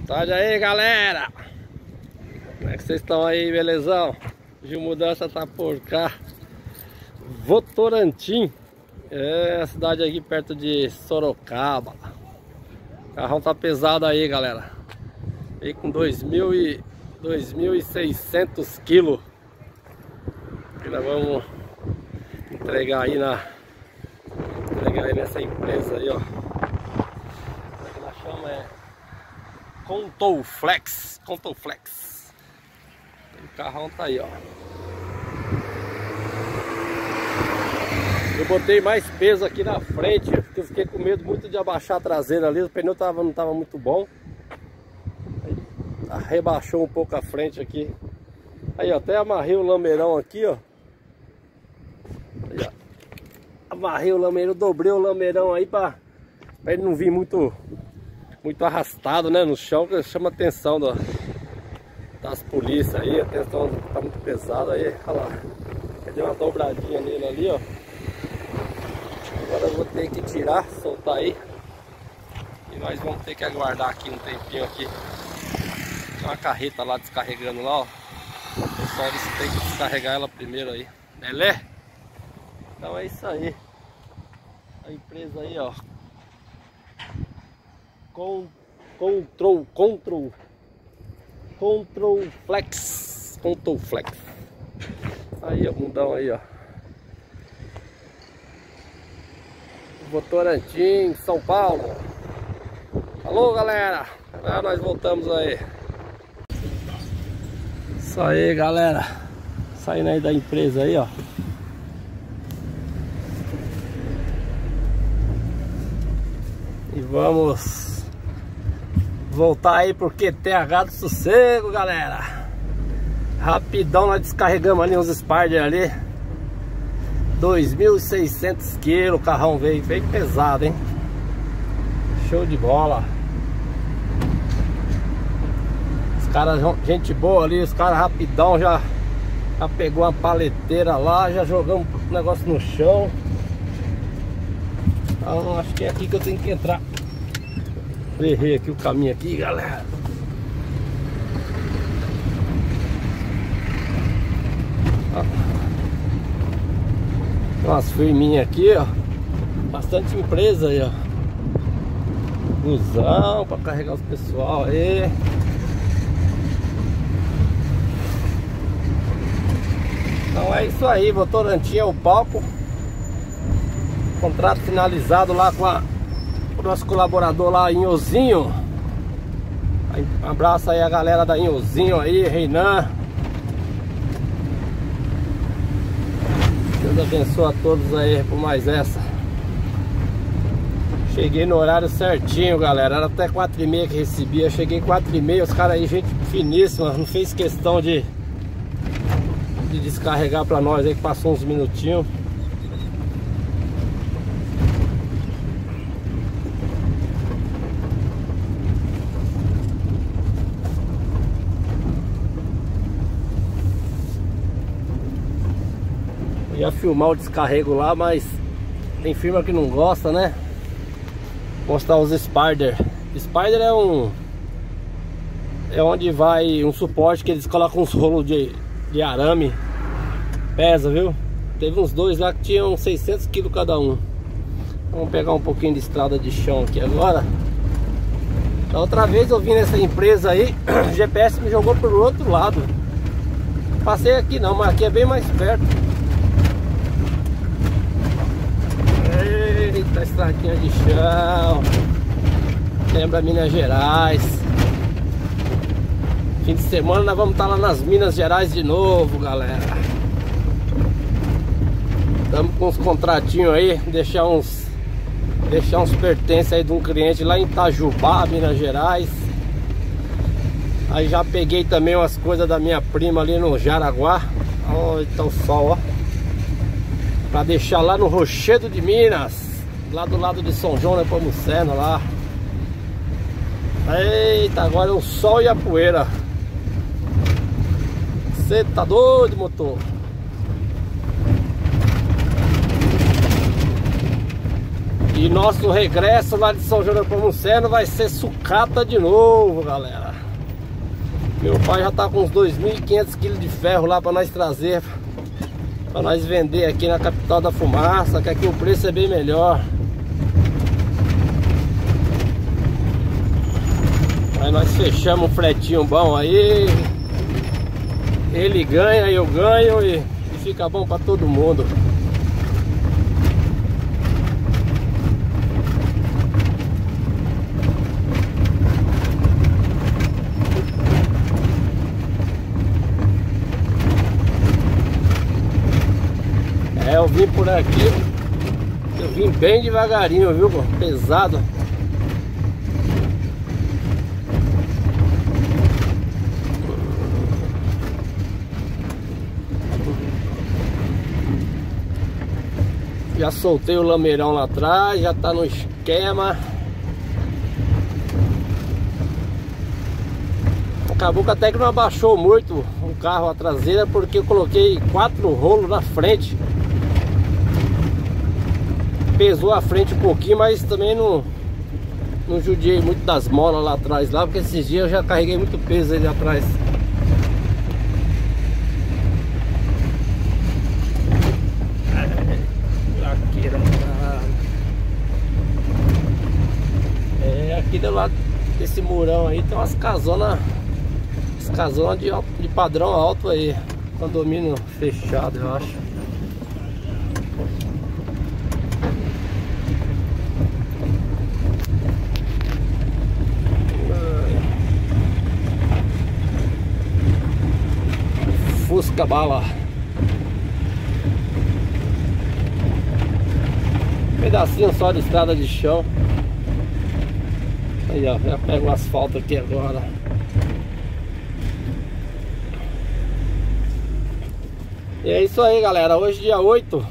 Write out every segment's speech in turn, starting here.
Boa tarde aí, galera. Como é que vocês estão aí, belezão? De mudança tá por cá. Votorantim. É a cidade aqui perto de Sorocaba. O carrão tá pesado aí, galera. Veio com 2.600 quilos. E nós vamos entregar aí nessa empresa aí, ó. Que nós chamamos Contoflex. O carrão tá aí, ó. Eu botei mais peso aqui na frente, porque eu fiquei com medo muito de abaixar a traseira ali. O pneu não tava muito bom. Aí, rebaixou um pouco a frente aqui. Aí, ó, até amarrei o lameirão aqui, ó. Aí, ó. Amarrei o lameirão, dobrei o lameirão aí pra ele não vir muito arrastado, né, no chão, que chama a atenção das polícias aí. A atenção tá muito pesada aí, olha lá. Deu uma dobradinha nele ali, ó. Agora eu vou ter que tirar, soltar aí. E nós vamos ter que aguardar aqui um tempinho aqui. Tem uma carreta lá descarregando lá, ó. O pessoal disse que tem que descarregar ela primeiro aí. Beleza? Então é isso aí. A empresa aí, ó. Contoflex. Aí, ó, mundão aí, ó. Votorantim, São Paulo. Alô, galera. Nós voltamos aí. Isso aí, galera. Saindo aí da empresa aí, ó. E vamos voltar aí pro QTH do Sossego, galera. Rapidão, nós descarregamos ali uns Spider ali. 2.600 quilos, o carrão veio pesado, hein? Show de bola. Os caras, gente boa ali, os caras rapidão já pegou uma paleteira lá, já jogamos o negócio no chão. Então acho que é aqui que eu tenho que entrar. Errei aqui o caminho aqui, galera. Tem umas firminhas aqui, ó. Bastante empresa aí, ó. Busão pra carregar os pessoal aí. Então é isso aí, Votorantim é o palco. Contrato finalizado lá com o nosso colaborador lá, Inhozinho. Um abraço aí a galera da Inhozinho aí, Reinan. Deus abençoe a todos aí por mais essa. Cheguei no horário certinho, galera. Era até 4h30 que recebia. Cheguei 4h30, os caras aí, gente finíssima. Não fez questão de descarregar pra nós aí, que passou uns minutinhos. Ia filmar o descarrego lá, mas tem firma que não gosta, né? Mostrar os Spider. Spider é onde vai um suporte que eles colocam uns rolos de arame. Pesa, viu? Teve uns dois lá que tinham 600 quilos cada um. Vamos pegar um pouquinho de estrada de chão aqui agora. Da outra vez eu vim nessa empresa aí, o GPS me jogou pro outro lado. Passei aqui não, mas aqui é bem mais perto. Eita, estradinha de chão. Lembra Minas Gerais. Fim de semana nós vamos estar lá nas Minas Gerais de novo, galera. Estamos com uns contratinhos aí. Deixar uns pertences aí de um cliente lá em Itajubá, Minas Gerais. Aí já peguei também umas coisas da minha prima ali no Jaraguá. Olha tá o sol, ó. Pra deixar lá no Rochedo de Minas, lá do lado de São João, né, Nepomuceno lá. Eita, agora é o sol e a poeira. Você tá doido, motor? E nosso regresso lá de São João do Nepomuceno vai ser sucata de novo, galera. Meu pai já tá com uns 2.500 kg de ferro lá para nós trazer, para nós vender aqui na capital da fumaça, que aqui o preço é bem melhor. Aí nós fechamos um fretinho bom aí. Ele ganha, eu ganho e fica bom para todo mundo. Eu vim por aqui, eu vim bem devagarinho, viu, pesado. Já soltei o lameirão lá atrás, já tá no esquema. Acabou que até que não abaixou muito o carro, a traseira, porque eu coloquei 4 rolos na frente. Pesou a frente um pouquinho, mas também não judiei muito das molas lá atrás lá, porque esses dias eu já carreguei muito peso ali atrás. Aqui do lado desse murão aí tem umas casonas de padrão alto aí. Condomínio fechado, eu acho. Fusca bala. Pedacinho só de estrada de chão. Aí ó, já pego o asfalto aqui agora. E é isso aí, galera. Hoje dia 8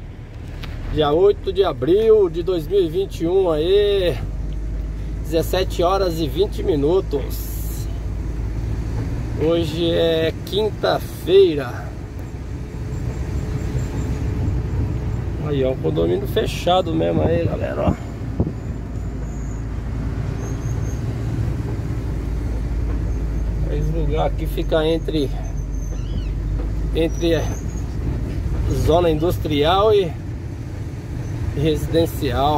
de abril de 2021 aí, 17 horas e 20 minutos. Hoje é quinta-feira. Aí ó, o condomínio fechado mesmo aí, galera, ó. Esse lugar aqui fica entre zona industrial e residencial.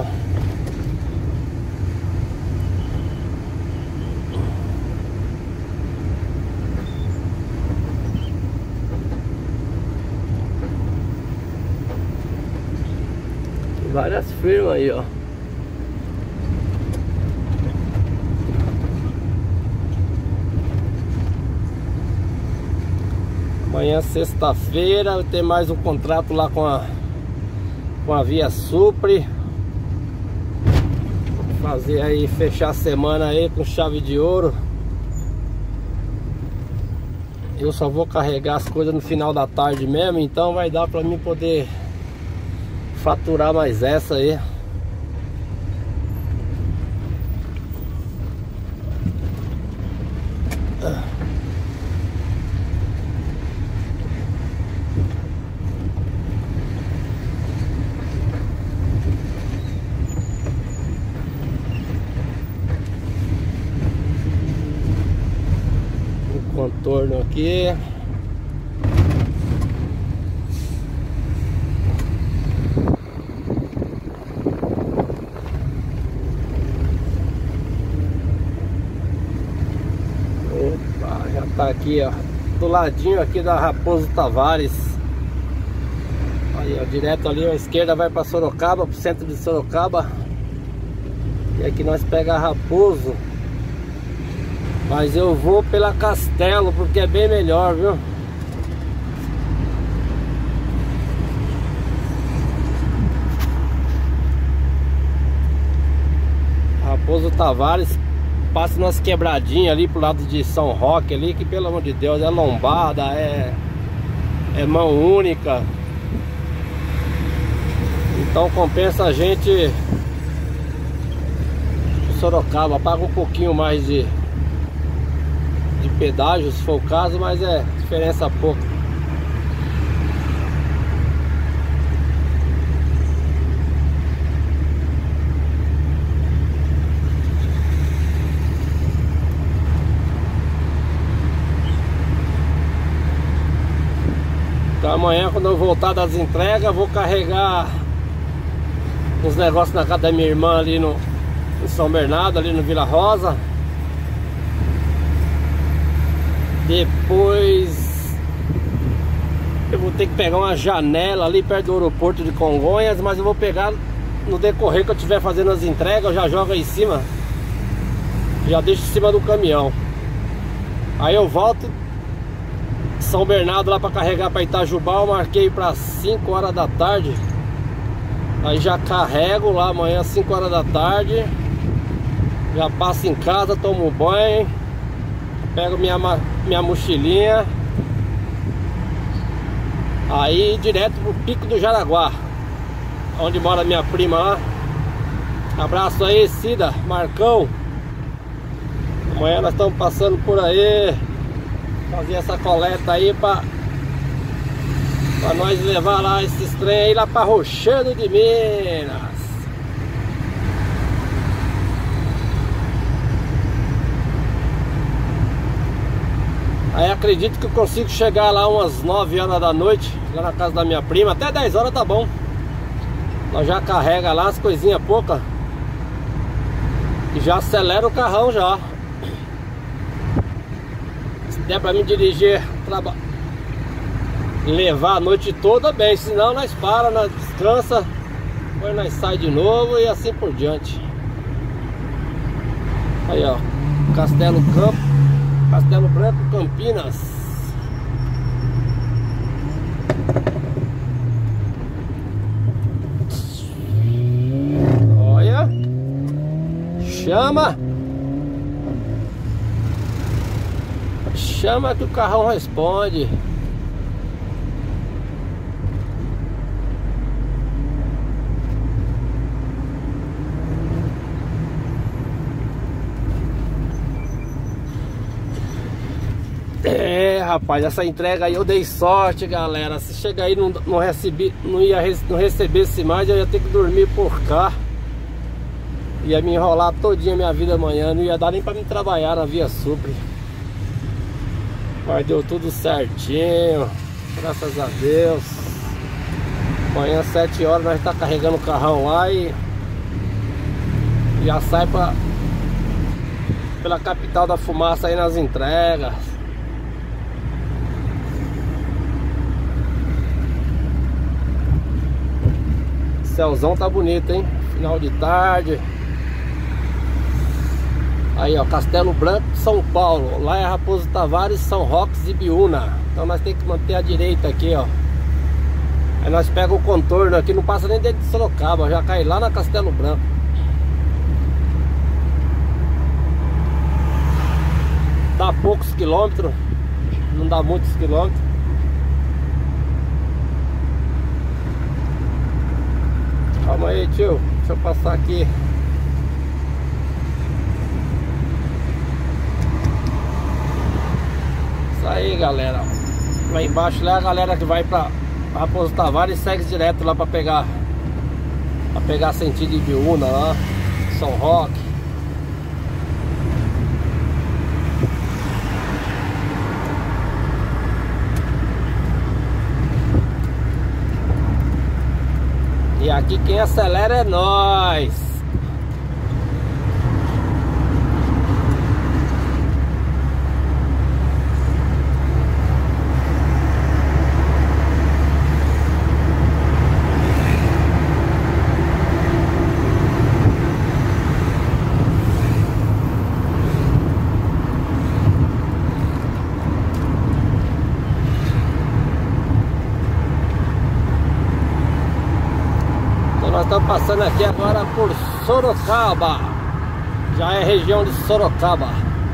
Várias firmas aí, ó. Amanhã, sexta-feira, tem mais um contrato lá com a Via Supre. Vou fazer aí, fechar a semana aí com chave de ouro. Eu só vou carregar as coisas no final da tarde mesmo, então vai dar pra mim poder faturar mais essa aí. O contorno aqui. Tá aqui, ó, do ladinho aqui da Raposo Tavares. Aí, ó, direto ali à esquerda vai para Sorocaba, pro centro de Sorocaba. E aqui nós pega a Raposo. Mas eu vou pela Castelo, porque é bem melhor, viu? Raposo Tavares. Passa umas quebradinhas ali pro lado de São Roque ali, que pelo amor de Deus, é lombada, é mão única. Então compensa a gente Sorocaba, paga um pouquinho mais de pedágio se for o caso, mas é diferença pouca. Então amanhã, quando eu voltar das entregas, eu vou carregar uns negócios na casa da minha irmã ali em São Bernardo, ali no Vila Rosa. Depois eu vou ter que pegar uma janela ali perto do aeroporto de Congonhas, mas eu vou pegar no decorrer que eu estiver fazendo as entregas. Eu já jogo aí em cima, já deixo em cima do caminhão. Aí eu volto São Bernardo lá para carregar para Itajubá. Eu marquei para 5 horas da tarde. Aí já carrego lá amanhã às 5 horas da tarde. Já passo em casa, tomo banho, pego minha mochilinha. Aí direto pro Pico do Jaraguá, onde mora minha prima lá. Abraço aí, Cida, Marcão. Amanhã nós estamos passando por aí, fazer essa coleta aí pra nós levar lá esses trem aí lá pra Rochedo de Minas. Aí acredito que eu consigo chegar lá umas 9 horas da noite, lá na casa da minha prima. Até 10 horas tá bom. Nós já carrega lá as coisinhas poucas e já acelera o carrão já. Se der pra mim dirigir, levar a noite toda, bem. Senão nós para, nós descansa, depois nós sai de novo e assim por diante. Aí ó, Castelo Branco, Campinas. Olha, chama que o carrão responde. É, rapaz, essa entrega aí eu dei sorte, galera. Se chegar aí não recebesse mais, eu ia ter que dormir por cá. Ia me enrolar todinha a minha vida amanhã. Não ia dar nem pra me trabalhar na Via Supre. Mas deu tudo certinho, graças a Deus. Amanhã 7 horas nós tá carregando o carrão lá e já sai pela capital da fumaça aí nas entregas. Céuzão tá bonito, hein? Final de tarde. Aí ó, Castelo Branco, São Paulo. Lá é Raposo Tavares, São Roques e Biúna. Então nós temos que manter a direita aqui, ó. Aí nós pegamos o contorno aqui, não passa nem dentro de Sorocaba, já cai lá na Castelo Branco. Dá poucos quilômetros, não dá muitos quilômetros. Calma aí, tio, deixa eu passar aqui. Isso aí, galera. Lá embaixo lá a galera que vai pra Raposo Tavares segue direto lá pra pegar sentido de Biúna lá, São Roque. E aqui quem acelera é nós. Nós estamos passando aqui agora por Sorocaba. Já é região de Sorocaba.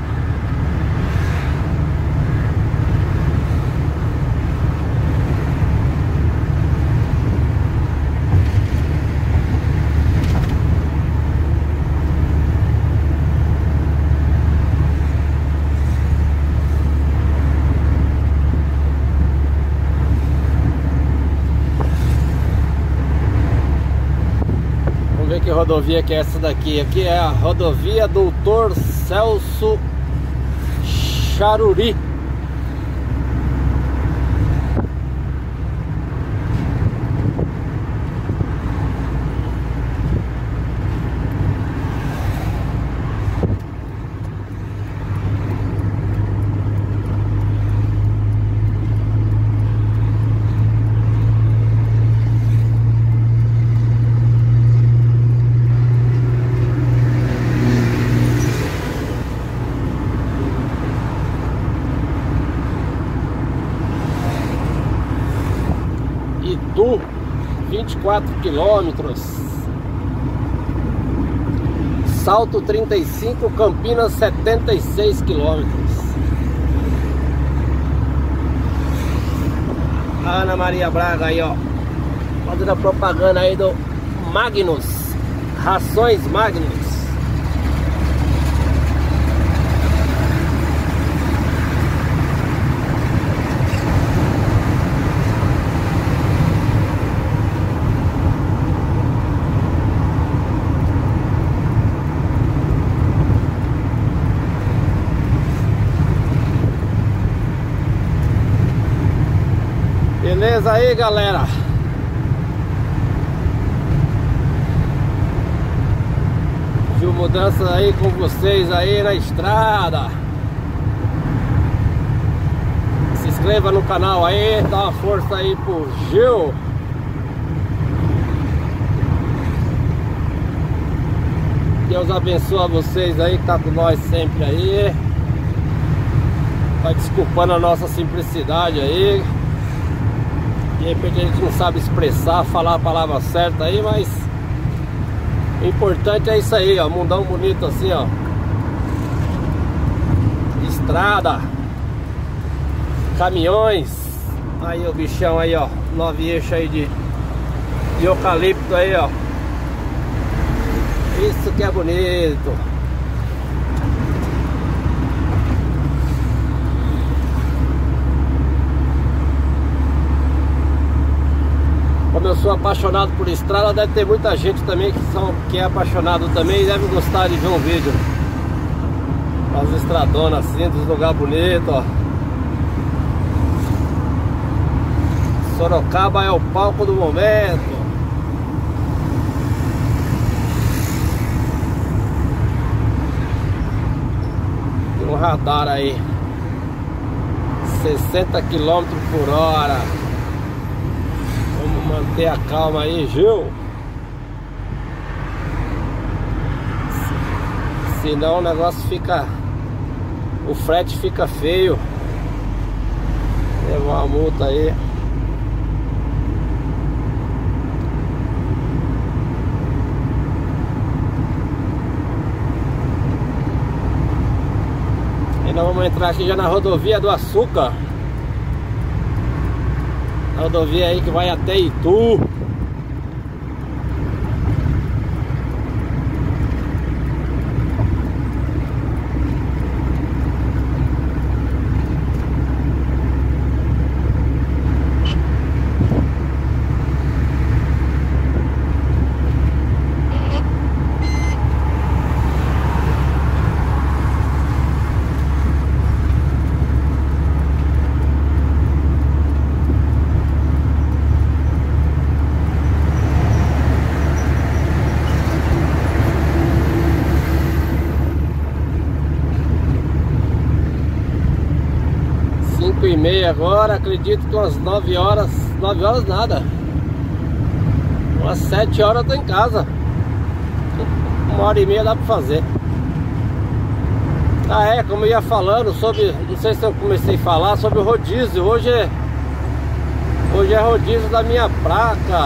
Que rodovia que é essa daqui? Aqui é a rodovia Doutor Celso Charuri. Itu, 24 quilômetros. Salto 35, Campinas 76 quilômetros. Ana Maria Braga aí, ó, fazendo a propaganda aí do Magnus, rações Magnus. Beleza aí, galera? Viu mudanças aí com vocês aí na estrada. Se inscreva no canal aí, dá uma força aí pro Gil. Deus abençoe vocês aí que tá com nós sempre aí. Vai desculpando a nossa simplicidade aí. De repente a gente não sabe expressar, falar a palavra certa aí, mas o importante é isso aí, ó, mundão bonito assim, ó. Estrada, caminhões, aí o bichão aí, ó, 9 eixos aí de eucalipto aí, ó. Isso que é bonito. Como eu sou apaixonado por estrada, deve ter muita gente também que é apaixonado também e deve gostar de ver um vídeo. As estradonas assim, dos lugares bonitos, ó. Sorocaba é o palco do momento. Tem um radar aí, 60 km por hora. Vamos manter a calma aí, Gil. Senão o negócio fica... O frete fica feio. Leva uma multa aí. E nós vamos entrar aqui já na rodovia do Açúcar. A rodovia aí que vai até Itu. E meia agora, acredito que umas 9 horas, 9 horas nada, umas 7 horas eu tô em casa. 1h30 dá pra fazer. Ah é, como eu ia falando sobre, não sei se eu comecei a falar sobre o rodízio. Hoje é rodízio da minha placa.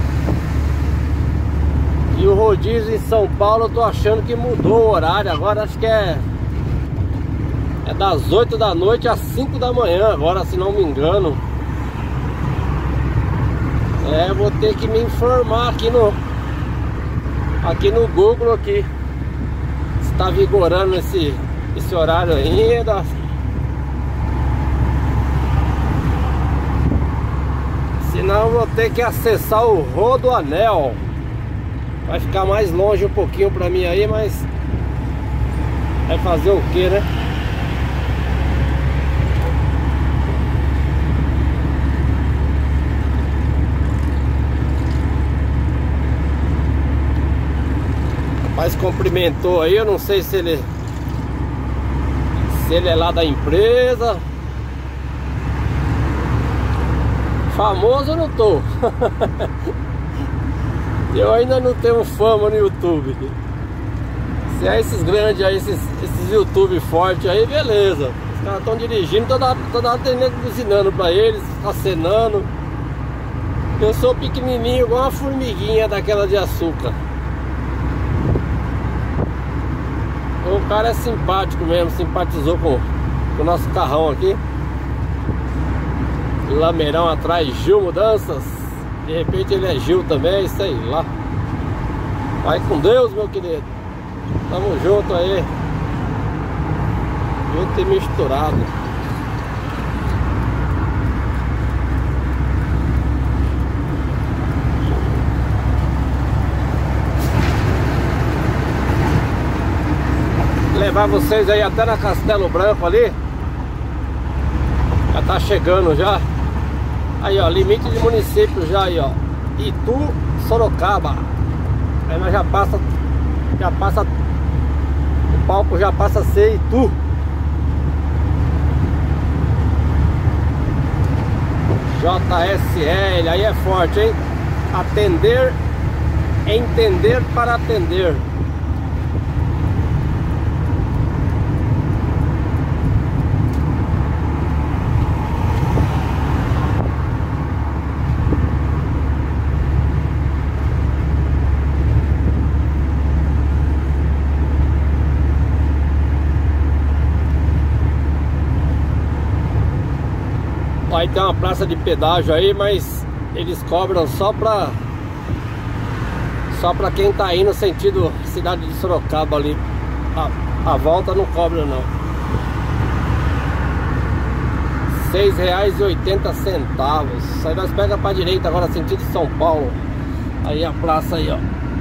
E o rodízio em São Paulo eu tô achando que mudou o horário. Agora acho que é das 8 da noite às 5 da manhã agora, se não me engano. É, vou ter que me informar aqui no Google aqui, se tá vigorando esse horário ainda. Senão eu vou ter que acessar o Rodoanel. Vai ficar mais longe um pouquinho pra mim aí, mas vai fazer o que, né? Mas cumprimentou aí, eu não sei se ele é lá da empresa. Famoso eu não tô. Eu ainda não tenho fama no YouTube. Se é esses grandes aí, esses YouTube fortes aí, beleza. Os caras estão dirigindo, toda hora tem nego buzinando pra eles, acenando. Eu sou pequenininho igual uma formiguinha daquela de açúcar. O cara é simpático mesmo, simpatizou com o nosso carrão aqui. Lameirão atrás, Gil Mudanças. De repente ele é Gil também, sei lá. Vai com Deus, meu querido. Tamo junto aí. Junto e misturado. Levar vocês aí até na Castelo Branco ali. Já tá chegando já. Aí ó, limite de município já aí ó. Itu, Sorocaba. Aí nós já passa o palco já passa a ser Itu. JSL, aí é forte, hein? Atender, entender para atender. Aí tem uma praça de pedágio aí, mas eles cobram só pra quem tá indo sentido cidade de Sorocaba ali. A volta não cobra não. R$6,80. Aí nós pega pra direita agora sentido São Paulo. Aí a praça aí ó.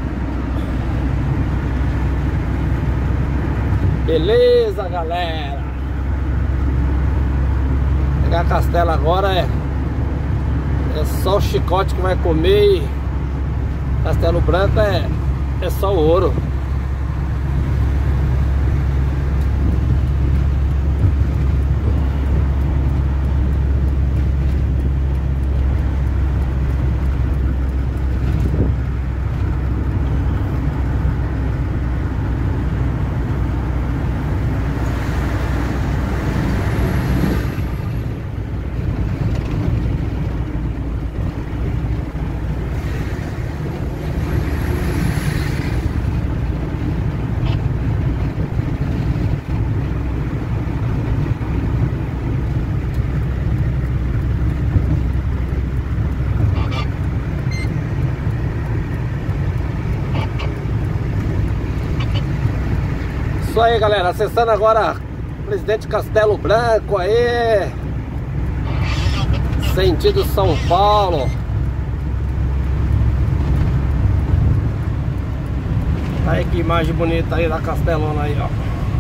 Beleza, galera. Pegar a Castelo agora é só o chicote que vai comer. E Castelo Branco é só o ouro. Isso aí, galera, acessando agora Presidente Castelo Branco aí, sentido São Paulo. Aí que imagem bonita aí da Castelona aí, ó.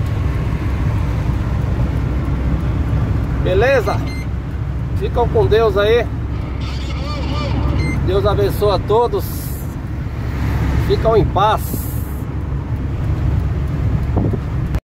Beleza? Ficam com Deus aí. Deus abençoe a todos. Ficam em paz.